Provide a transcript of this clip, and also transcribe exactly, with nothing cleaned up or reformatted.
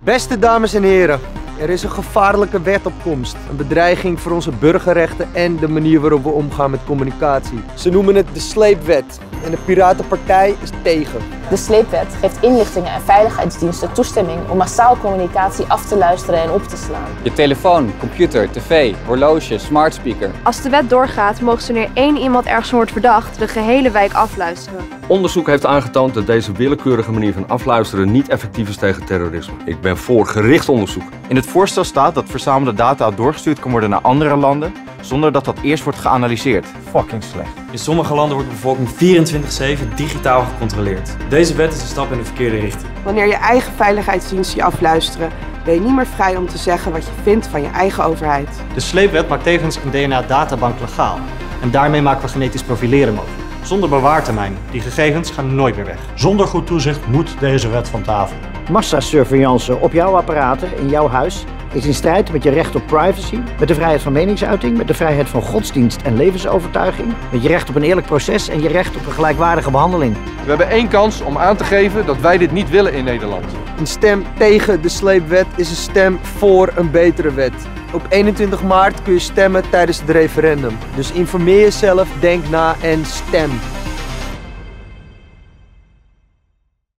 Beste dames en heren, er is een gevaarlijke wet op komst. Een bedreiging voor onze burgerrechten en de manier waarop we omgaan met communicatie. Ze noemen het de sleepwet en de Piratenpartij is tegen. De sleepwet geeft inlichtingen en veiligheidsdiensten toestemming om massaal communicatie af te luisteren en op te slaan. Je telefoon, computer, tv, horloge, smartspeaker. Als de wet doorgaat, mogen ze wanneer één iemand ergens wordt verdacht de gehele wijk afluisteren. Onderzoek heeft aangetoond dat deze willekeurige manier van afluisteren niet effectief is tegen terrorisme. Ik ben voor gericht onderzoek. In het voorstel staat dat verzamelde data doorgestuurd kan worden naar andere landen, zonder dat dat eerst wordt geanalyseerd. Fucking slecht. In sommige landen wordt de bevolking vierentwintig zeven digitaal gecontroleerd. Deze wet is een stap in de verkeerde richting. Wanneer je eigen veiligheidsdiensten je afluisteren, ben je niet meer vrij om te zeggen wat je vindt van je eigen overheid. De sleepwet maakt tevens een D N A-databank legaal. En daarmee maken we genetisch profileren mogelijk. Zonder bewaartermijn. Die gegevens gaan nooit meer weg. Zonder goed toezicht moet deze wet van tafel. Massasurveillance op jouw apparaten in jouw huis is in strijd met je recht op privacy, met de vrijheid van meningsuiting, met de vrijheid van godsdienst en levensovertuiging, met je recht op een eerlijk proces en je recht op een gelijkwaardige behandeling. We hebben één kans om aan te geven dat wij dit niet willen in Nederland. Een stem tegen de sleepwet is een stem voor een betere wet. Op eenentwintig maart kun je stemmen tijdens het referendum. Dus informeer jezelf, denk na en stem.